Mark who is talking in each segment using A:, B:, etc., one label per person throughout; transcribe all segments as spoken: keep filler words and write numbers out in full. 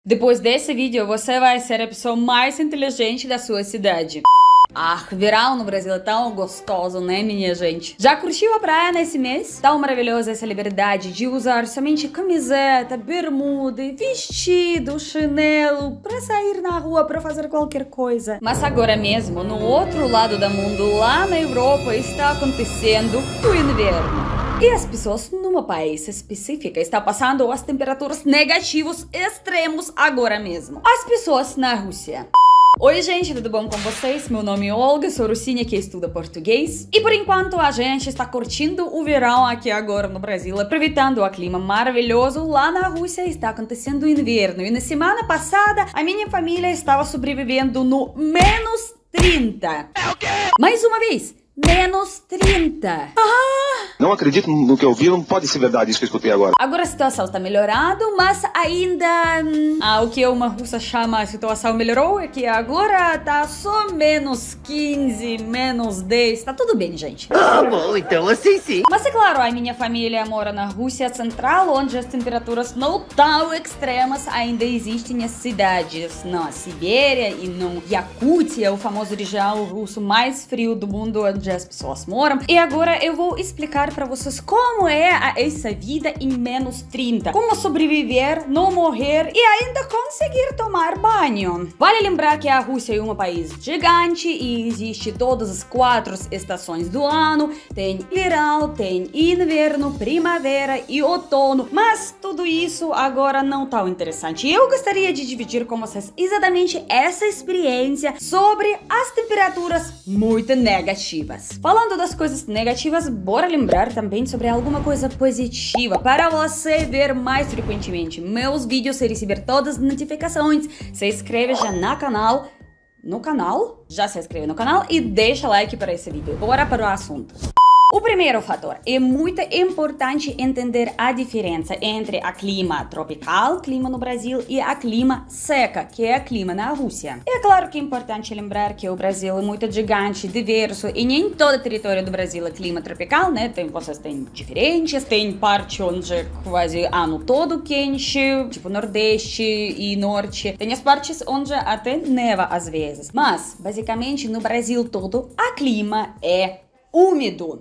A: Depois desse vídeo, você vai ser a pessoa mais inteligente da sua cidade. Ah, verão no Brasil é tão gostoso, né, minha gente? Já curtiu a praia nesse mês? Tão maravilhosa essa liberdade de usar somente camiseta, bermuda, vestido, chinelo pra sair na rua pra fazer qualquer coisa. Mas agora mesmo, no outro lado do mundo, lá na Europa, está acontecendo o inverno. E as pessoas numa país específica estão passando as temperaturas negativos extremos agora mesmo. As pessoas na Rússia. Oi gente, tudo bom com vocês? Meu nome é Olga, sou russinha que estuda português. E por enquanto a gente está curtindo o verão aqui agora no Brasil, aproveitando o clima maravilhoso. Lá na Rússia está acontecendo o inverno. E na semana passada a minha família estava sobrevivendo no menos trinta. É o quê? Mais uma vez, menos trinta. Ah!
B: Não acredito no que eu vi, não pode ser verdade isso que eu escutei agora.
A: Agora a situação está melhorando, mas ainda... Hum, ah, o que uma russa chama a situação melhorou é que agora tá só menos quinze, menos dez, tá tudo bem, gente.
C: Ah, bom, então assim sim.
A: Mas é claro, a minha família mora na Rússia Central, onde as temperaturas não tão extremas ainda existem as cidades. Na Sibéria e no Yakutia, o famoso região russo mais frio do mundo, onde as pessoas moram. E agora eu vou explicar para vocês como é a, essa vida em menos trinta. Como sobreviver, não morrer e ainda conseguir tomar banho. Vale lembrar que a Rússia é um país gigante e existe todas as quatro estações do ano. Tem verão, tem inverno, primavera e outono. Mas tudo isso agora não tão interessante. Eu gostaria de dividir com vocês exatamente essa experiência sobre as temperaturas muito negativas. Falando das coisas negativas, bora lembrar também sobre alguma coisa positiva para você ver mais frequentemente meus vídeos e receber todas as notificações. Se inscreve já no canal, no canal, já se inscreve no canal e deixa like para esse vídeo. Bora para o assunto. O primeiro fator, é muito importante entender a diferença entre a clima tropical, clima no Brasil, e a clima seca, que é a clima na Rússia. E é claro que é importante lembrar que o Brasil é muito gigante, diverso, e nem todo o território do Brasil é clima tropical, né? Tem, vocês têm diferentes, tem parte onde é quase ano todo quente, tipo Nordeste e Norte. Tem as partes onde até neva às vezes. Mas, basicamente, no Brasil todo, a clima é úmido.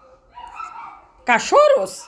A: Cachorros?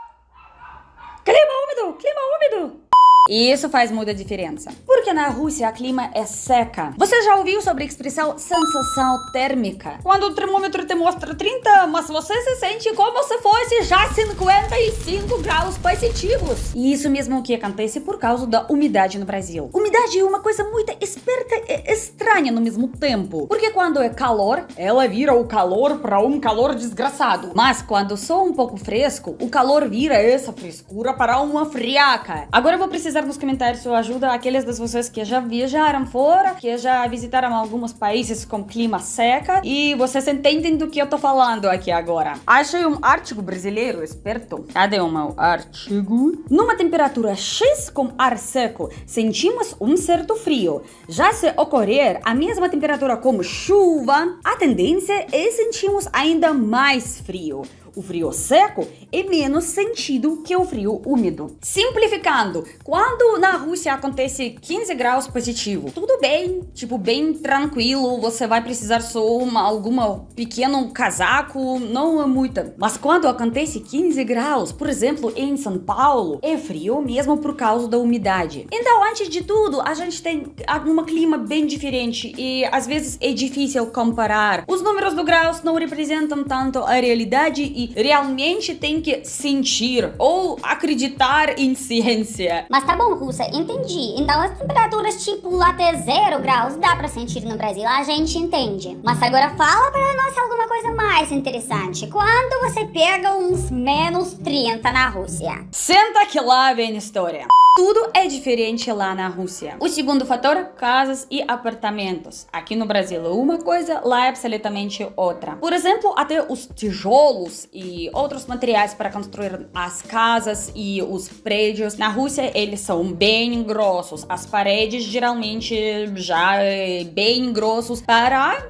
A: Clima úmido, clima úmido. E isso faz muita diferença. Porque na Rússia o clima é seca. Você já ouviu sobre a expressão sensação térmica? Quando o termômetro te mostra trinta, mas você se sente como se fosse já cinquenta e cinco graus positivos. E isso mesmo que acontece por causa da umidade no Brasil. Umidade é uma coisa muito esperta e estranha no mesmo tempo. Porque quando é calor, ela vira o calor para um calor desgraçado. Mas quando só um pouco fresco, o calor vira essa frescura para uma friaca. Agora eu vou precisar nos comentários sua ajuda aqueles de vocês que já viajaram fora, que já visitaram alguns países com clima seca e vocês entendem do que eu tô falando aqui agora. Achei um artigo brasileiro esperto. Cadê o meu artigo? Numa temperatura X com ar seco, sentimos um certo frio. Já se ocorrer a mesma temperatura como chuva, a tendência é sentirmos ainda mais frio. O frio seco é menos sentido que o frio úmido. Simplificando, quando na Rússia acontece quinze graus positivo, tudo bem, tipo, bem tranquilo, você vai precisar só uma, alguma pequeno casaco, não é muita. Mas quando acontece quinze graus, por exemplo, em São Paulo, é frio mesmo por causa da umidade. Então, antes de tudo, a gente tem um clima bem diferente e às vezes é difícil comparar. Os números do graus não representam tanto a realidade e realmente tem que sentir ou acreditar em ciência.
D: Mas tá bom, Rússia, entendi. Então as temperaturas tipo até zero graus dá pra sentir no Brasil, a gente entende. Mas agora fala pra nós alguma coisa mais interessante. Quando você pega uns menos trinta na Rússia?
A: Senta que lá vem a história. Tudo é diferente lá na Rússia. O segundo fator, casas e apartamentos. Aqui no Brasil é uma coisa, lá é absolutamente outra. Por exemplo, até os tijolos e outros materiais para construir as casas e os prédios. Na Rússia, eles são bem grossos. As paredes geralmente já é bem grossos para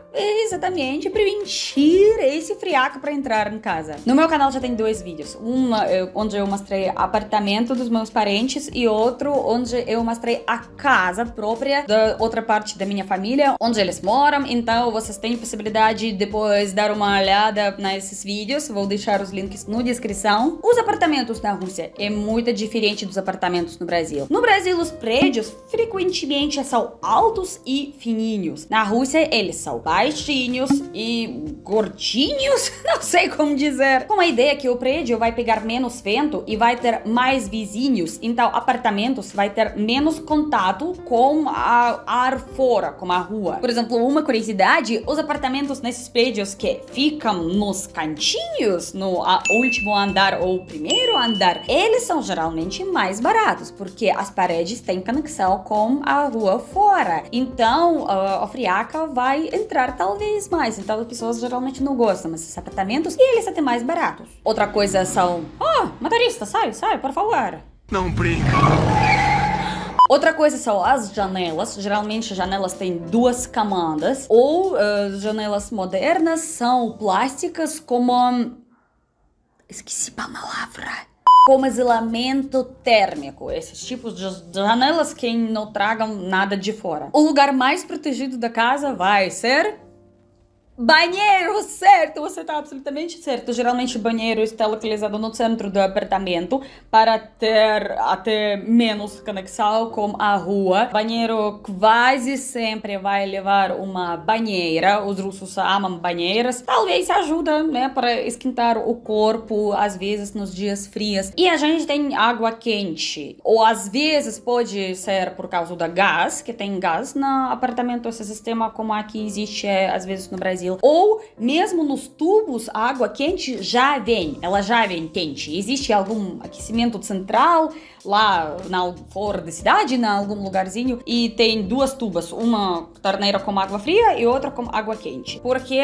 A: exatamente prevenir esse friaca para entrar em casa. No meu canal já tem dois vídeos. Um onde eu mostrei apartamento dos meus parentes e outro onde eu mostrei a casa própria da outra parte da minha família, onde eles moram. Então vocês têm possibilidade de depois dar uma olhada nesses vídeos. Vou deixar os links na descrição. Os apartamentos na Rússia é muito diferente dos apartamentos no Brasil. No Brasil, os prédios frequentemente são altos e fininhos. Na Rússia, eles são baixinhos e gordinhos, não sei como dizer. Com a ideia que o prédio vai pegar menos vento e vai ter mais vizinhos, então apartamentos vai ter menos contato com a ar fora, com a rua. Por exemplo, uma curiosidade, os apartamentos nesses prédios que ficam nos cantinhos, no a, último andar ou primeiro andar, eles são geralmente mais baratos, porque as paredes têm conexão com a rua fora. Então, uh, a friaca vai entrar talvez mais. Então, as pessoas geralmente não gostam desses apartamentos e eles até mais baratos. Outra coisa são... Oh, motorista, sai, sai, por favor.
C: Não brinca.
A: Outra coisa são as janelas. Geralmente, janelas têm duas camadas. Ou uh, janelas modernas são plásticas como... Esqueci a palavra. Como isolamento térmico. Esses tipos de janelas que não tragam nada de fora. O lugar mais protegido da casa vai ser... banheiro, certo, você tá absolutamente certo. Geralmente o banheiro está localizado no centro do apartamento para ter até menos conexão com a rua. Banheiro quase sempre vai levar uma banheira. Os russos amam banheiras. Talvez ajuda, né, para esquentar o corpo, às vezes nos dias frios. E a gente tem água quente. Ou às vezes pode ser por causa da gás, que tem gás no apartamento. Esse sistema como aqui existe, é, às vezes no Brasil. Ou mesmo nos tubos, a água quente já vem, ela já vem quente. Existe algum aquecimento central lá na, fora da cidade, em algum lugarzinho, e tem duas tubas, uma torneira com água fria e outra com água quente. Porque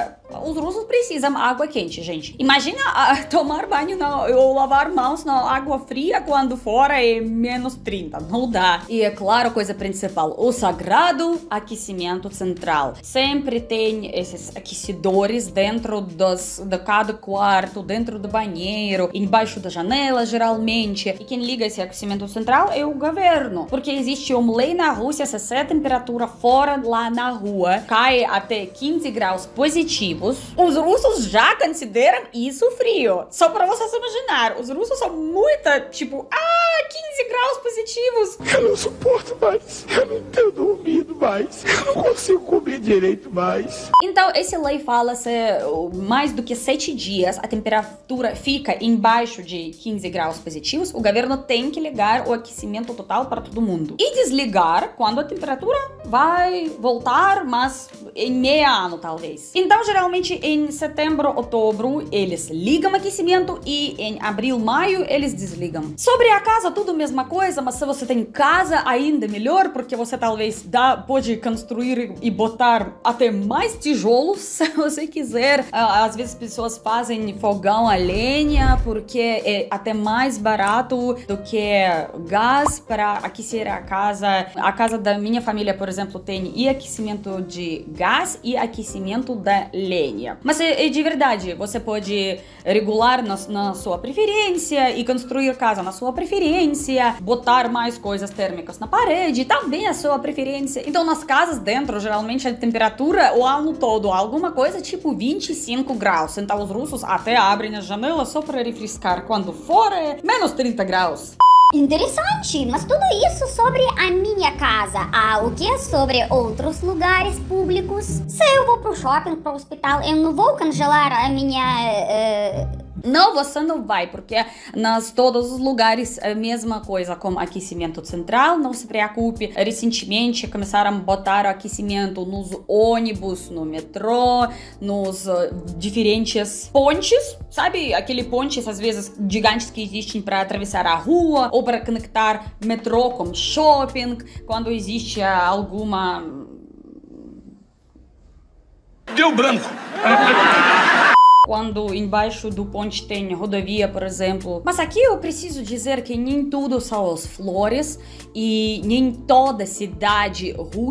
A: os russos precisam água quente, gente. Imagina uh, tomar banho na, ou lavar mãos na água fria quando fora é menos trinta. Não dá. E é claro, coisa principal, o sagrado aquecimento central. Sempre tem esses aquecedores dentro dos, de cada quarto, dentro do banheiro, embaixo da janela, geralmente. E quem liga esse aquecimento central é o governo. Porque existe uma lei na Rússia, se a temperatura fora lá na rua cai até quinze graus positivos, os russos já consideram isso frio. Só para vocês imaginar, os russos são muito, tipo, ah, quinze graus positivos.
C: Eu não suporto mais, eu não tenho dormido mais, eu não consigo comer direito mais.
A: Então, essa lei fala se mais do que sete dias a temperatura fica embaixo de quinze graus positivos, o governo tem que ligar o aquecimento total para todo mundo. E desligar quando a temperatura vai voltar, mas em meio ano, talvez. Então, geralmente, em setembro, outubro, eles ligam o aquecimento e em abril, maio, eles desligam. Sobre a casa, tudo a mesma coisa, mas se você tem casa, ainda melhor, porque você talvez dá, pode construir e botar até mais tijolos, se você quiser. Às vezes, pessoas fazem fogão a lenha, porque é até mais barato do que gás para aquecer a casa. A casa da minha família, por exemplo, tem e aquecimento de gás e aquecimento da lenha. Mas é, é de verdade, você pode regular na, na sua preferência e construir casa na sua preferência, botar mais coisas térmicas na parede, também a sua preferência. Então, nas casas dentro, geralmente a temperatura o ano todo, alguma coisa tipo vinte e cinco graus. Então, os russos até abrem a janela só para refrescar. Quando for, é menos trinta graus.
D: Interessante, mas tudo isso sobre a minha casa. Ah, o que é sobre outros lugares públicos? Se eu vou pro shopping, pro hospital, eu não vou congelar a minha... Uh...
A: Não, você não vai, porque nas todos os lugares é a mesma coisa com aquecimento central, não se preocupe. Recentemente começaram a botar o aquecimento nos ônibus, no metrô, nos uh, diferentes pontes, sabe? Aquele pontes, às vezes, gigantes que existem para atravessar a rua ou para conectar metrô com shopping, quando existe alguma...
C: Deu branco!
A: Quando embaixo do ponte tem rodovia, por exemplo. Mas aqui eu preciso dizer que nem tudo são as flores e nem toda cidade russa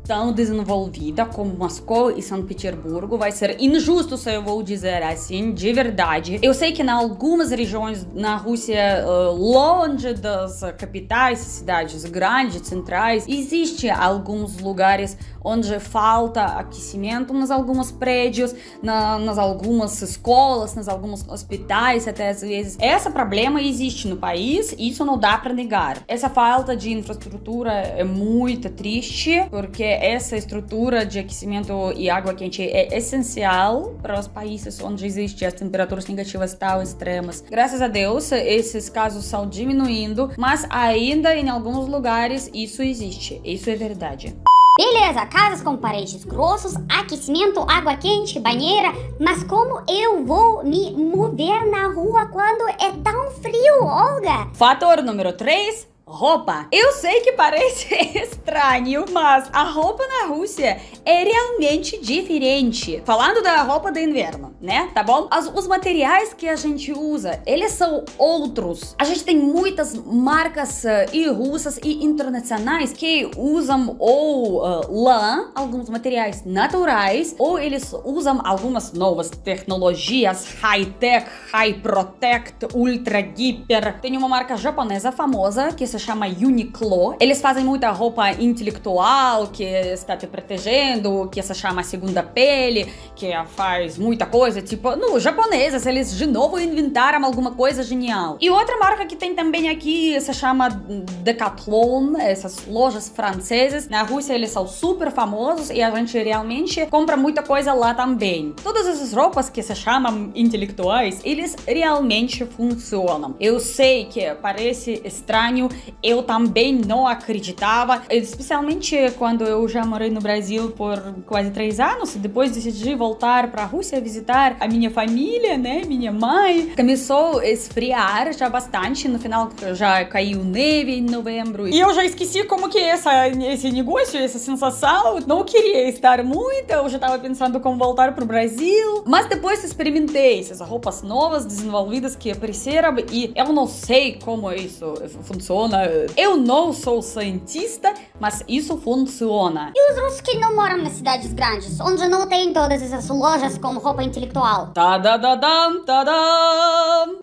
A: tão desenvolvida como Moscou e São Petersburgo. Vai ser injusto se eu vou dizer assim, de verdade. Eu sei que em algumas regiões na Rússia, uh, longe das capitais, cidades grandes, centrais, existe alguns lugares onde falta aquecimento, nas alguns prédios, na, nas algumas escolas, nas alguns hospitais, até às vezes. Esse problema existe no país, isso não dá para negar. Essa falta de infraestrutura é muito triste, porque essa estrutura de aquecimento e água quente é essencial para os países onde existem as temperaturas negativas tão extremas. Graças a Deus, esses casos estão diminuindo, mas ainda em alguns lugares isso existe, isso é verdade.
D: Beleza, casas com paredes grossos, aquecimento, água quente, banheira, mas como eu vou me mover na rua quando é tão frio, Olga?
A: Fator número três. Roupa. Eu sei que parece estranho, mas a roupa na Rússia é realmente diferente. Falando da roupa de inverno, né? Tá bom? As, os materiais que a gente usa, eles são outros. A gente tem muitas marcas uh, e russas e internacionais que usam ou uh, lã, alguns materiais naturais, ou eles usam algumas novas tecnologias, high-tech, high-protect, ultra hiper. Tem uma marca japonesa famosa que se chama Uniqlo. Eles fazem muita roupa intelectual que está te protegendo, que se chama segunda pele, que faz muita coisa, tipo, no japoneses, eles de novo inventaram alguma coisa genial. E outra marca que tem também aqui se chama Decathlon, essas lojas francesas. Na Rússia eles são super famosos e a gente realmente compra muita coisa lá também. Todas essas roupas que se chamam intelectuais, eles realmente funcionam. Eu sei que parece estranho, eu também não acreditava, especialmente quando eu já morei no Brasil por quase três anos, depois decidi voltar para a Rússia visitar a minha família, né, minha mãe. Começou a esfriar já bastante, no final já caiu neve em novembro. E eu já esqueci como que é essa, esse negócio, essa sensação, não queria estar muito, eu já tava pensando como voltar pro Brasil. Mas depois experimentei essas roupas novas, desenvolvidas que apareceram e eu não sei como isso funciona. Eu não sou cientista, mas isso funciona.
D: E os russos que não moram nas cidades grandes, onde não tem todas essas lojas com roupa intelectual?
A: Tadadadam, tadam!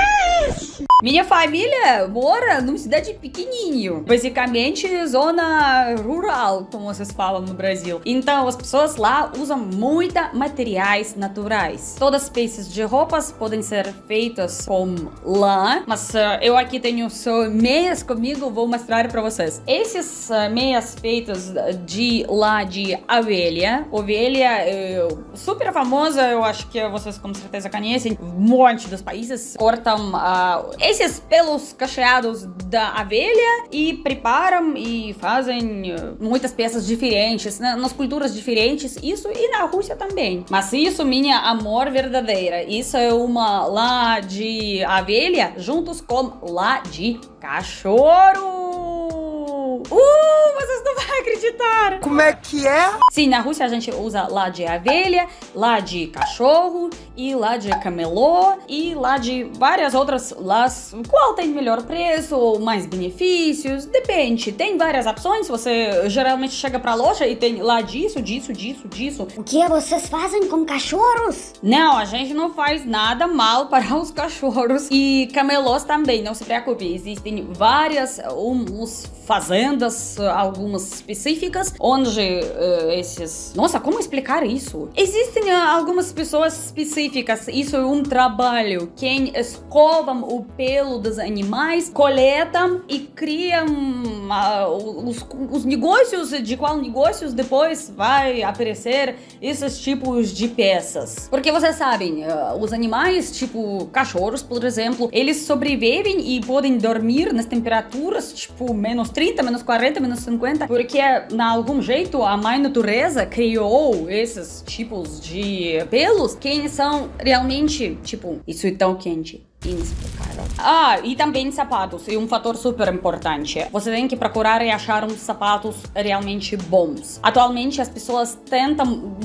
A: Minha família mora numa cidade pequenininho, basicamente zona rural, como vocês falam no Brasil. Então as pessoas lá usam muita materiais naturais. Todas as peças de roupas podem ser feitas com lã, mas uh, eu aqui tenho só meias comigo, vou mostrar para vocês. Esses uh, meias feitas de lã de ovelha, ovelha é super famosa, eu acho que vocês com certeza conhecem, um monte dos países cortam uh, esses pelos cacheados da abelha e preparam e fazem muitas peças diferentes, né? Nas culturas diferentes, isso e na Rússia também. Mas isso, minha amor verdadeira, isso é uma lã de abelha juntos com lã de cachorro. Uh, vocês não vão acreditar!
C: Como é que é?
A: Sim, na Rússia a gente usa lã de abelha, lã de cachorro e lã de camelô e lã de várias outras lãs. Qual tem melhor preço ou mais benefícios? Depende, tem várias opções. Você geralmente chega pra loja e tem lã disso, disso, disso, disso.
D: O que vocês fazem com cachorros?
A: Não, a gente não faz nada mal para os cachorros e camelôs também, não se preocupe. Existem várias uns fazendas, algumas específicas, onde uh, esses... Nossa, como explicar isso? Existem uh, algumas pessoas específicas, isso é um trabalho. Quem escovam o pelo dos animais, coletam e criam uh, os, os negócios, de qual negócios depois vai aparecer esses tipos de peças. Porque vocês sabem, uh, os animais, tipo cachorros, por exemplo, eles sobrevivem e podem dormir nas temperaturas, tipo, menos trinta, menos quarenta, menos cinquenta, porque, na algum jeito, a mãe natureza criou esses tipos de pelos que são realmente, tipo, isso é tão quente. Inexplicável. Ah, e também sapatos. E um fator super importante. Você tem que procurar e achar uns sapatos realmente bons. Atualmente, as pessoas tentam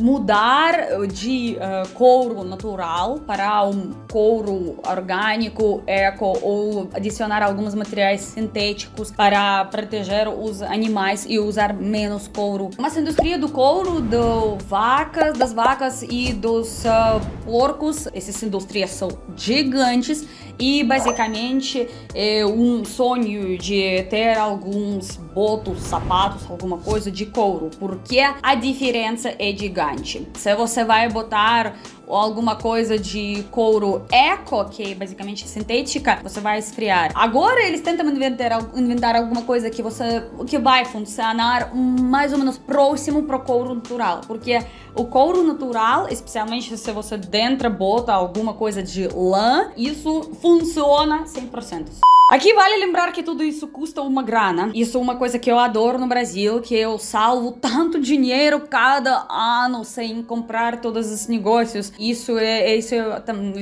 A: mudar de uh, couro natural para um couro orgânico, eco, ou adicionar alguns materiais sintéticos para proteger os animais e usar menos couro. Mas a indústria do couro, do vacas, das vacas e dos uh, porcos, essas indústrias são gigantes. E basicamente é um sonho de ter alguns botos, sapatos, alguma coisa de couro, porque a diferença é gigante. Se você vai botar alguma coisa de couro eco, que é basicamente sintética, você vai esfriar. Agora eles tentam inventar, inventar alguma coisa que você que vai funcionar mais ou menos próximo pro couro natural, porque o couro natural, especialmente se você dentro bota alguma coisa de lã, isso funciona cem por cento. Aqui vale lembrar que tudo isso custa uma grana. Isso é uma coisa que eu adoro no Brasil, que eu salvo tanto dinheiro cada ano sem comprar todos esses negócios. Isso é, isso é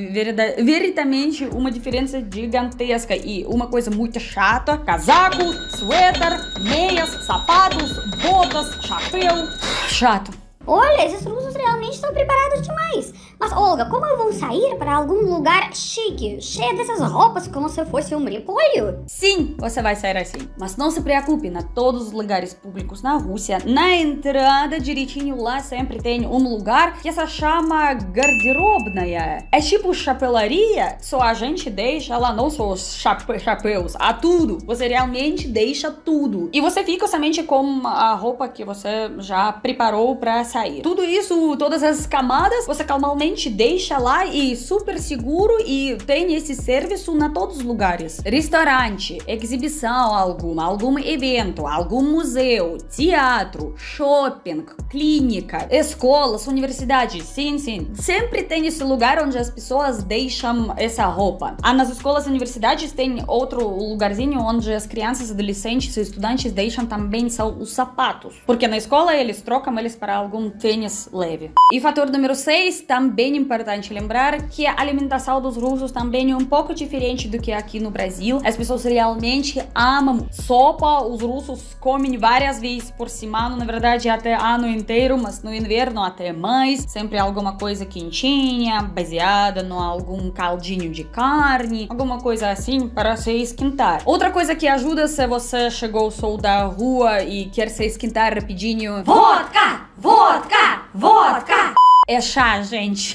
A: veritamente uma diferença gigantesca e uma coisa muito chata. Casaco, suéter, meias, sapatos, botas, chapéu. Chato.
D: Olha, esses russos realmente estão preparados demais. Mas, Olga, como eu vou sair para algum lugar chique, cheio dessas roupas como se fosse um repolho?
A: Sim, você vai sair assim. Mas não se preocupe, na todos os lugares públicos na Rússia, na entrada direitinho lá sempre tem um lugar que se chama garderobная. É tipo chapelaria, só a gente deixa lá não só os chape chapéus, a tudo. Você realmente deixa tudo. E você fica somente com a roupa que você já preparou para sair. Tudo isso, todas as camadas, você calmamente deixa lá e super seguro e tem esse serviço na todos os lugares. Restaurante, exibição alguma, algum evento, algum museu, teatro, shopping, clínica, escolas, universidade, sim, sim. Sempre tem esse lugar onde as pessoas deixam essa roupa. Ah, nas escolas e universidades tem outro lugarzinho onde as crianças, adolescentes e estudantes deixam também são os sapatos. Porque na escola eles trocam eles para algum tênis leve. E fator número seis, também importante lembrar que a alimentação dos russos também é um pouco diferente do que aqui no Brasil. As pessoas realmente amam sopa, os russos comem várias vezes por semana, na verdade até ano inteiro, mas no inverno até mais, sempre alguma coisa quentinha, baseada em algum caldinho de carne, alguma coisa assim para se esquentar. Outra coisa que ajuda se você chegou só da rua e quer se esquentar rapidinho, vodka! Vodka! Vodka! É chá, gente.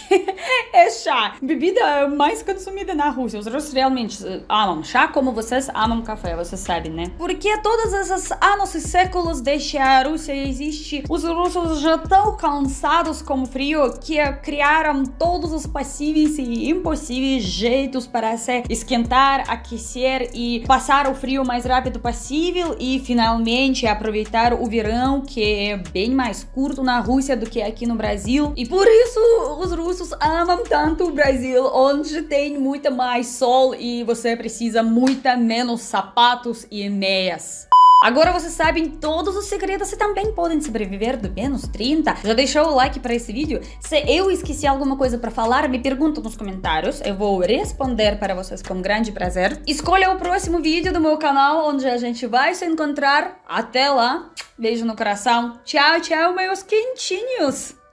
A: É chá. Bebida mais consumida na Rússia. Os russos realmente amam chá como vocês amam café, vocês sabem, né? Porque todos esses anos e séculos desde a Rússia existe, os russos já estão cansados com o frio que criaram todos os possíveis e impossíveis jeitos para se esquentar, aquecer e passar o frio o mais rápido possível e finalmente aproveitar o verão, que é bem mais curto na Rússia do que aqui no Brasil. E por isso os russos amam tanto o Brasil, onde tem muito mais sol e você precisa muito menos sapatos e meias. Agora vocês sabem todos os segredos e também podem sobreviver do menos trinta. Já deixou o like para esse vídeo? Se eu esqueci alguma coisa para falar, me pergunta nos comentários. Eu vou responder para vocês com grande prazer. Escolha o próximo vídeo do meu canal, onde a gente vai se encontrar. Até lá. Beijo no coração. Tchau, tchau, meus quentinhos.